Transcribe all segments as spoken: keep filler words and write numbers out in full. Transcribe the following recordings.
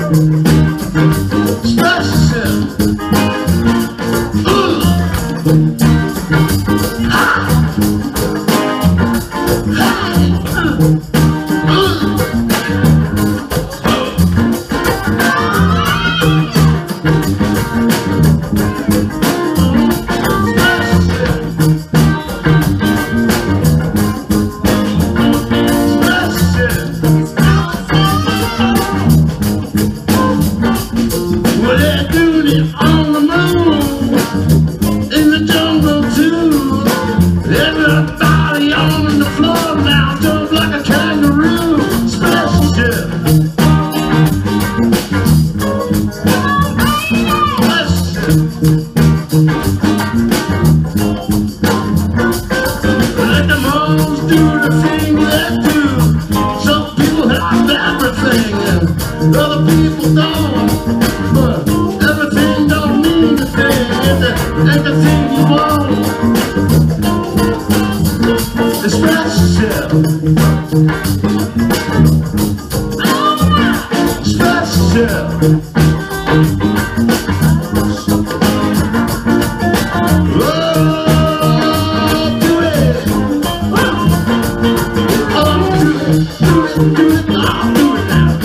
Other people don't, but everything don't mean a thing. Ain't the thing you want. Express yourself. Express yourself. Oh, do it. Oh, do it. Do it. Do it. Oh, do it now.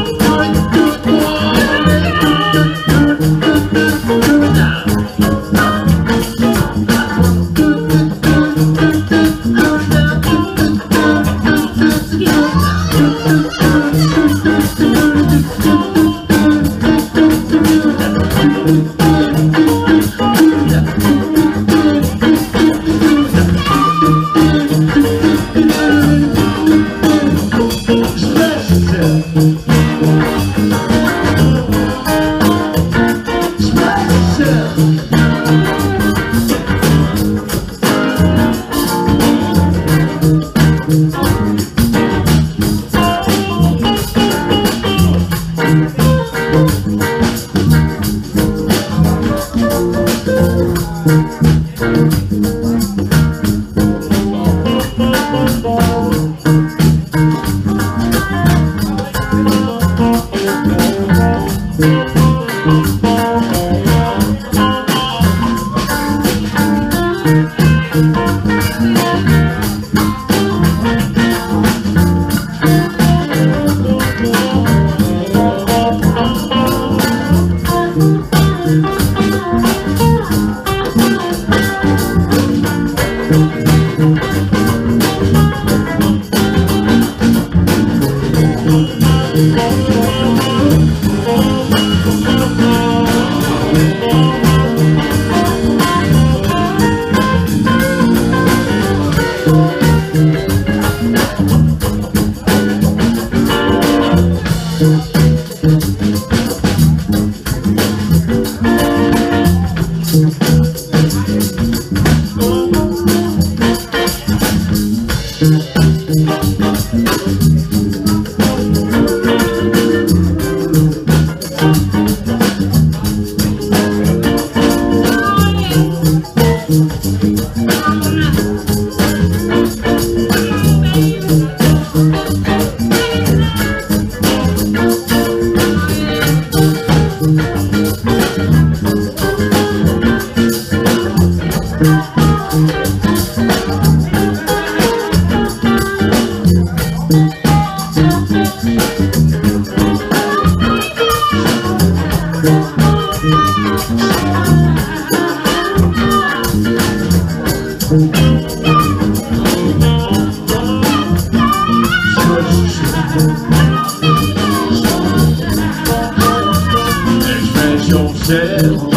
Express yourself.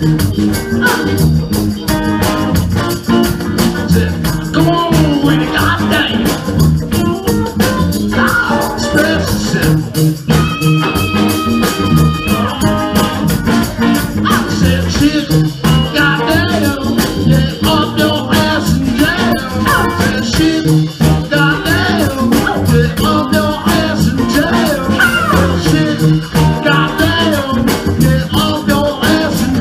Come on with it, goddamn. Oh, express yourself. I said shit, goddamn. Get up your ass and jam. I said shit, goddamn. Get up your ass and jam. Well, shit, goddamn. Get up your ass and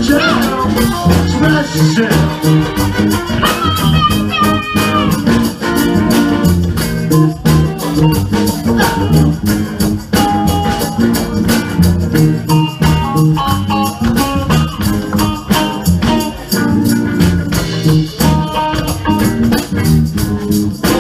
Thank you.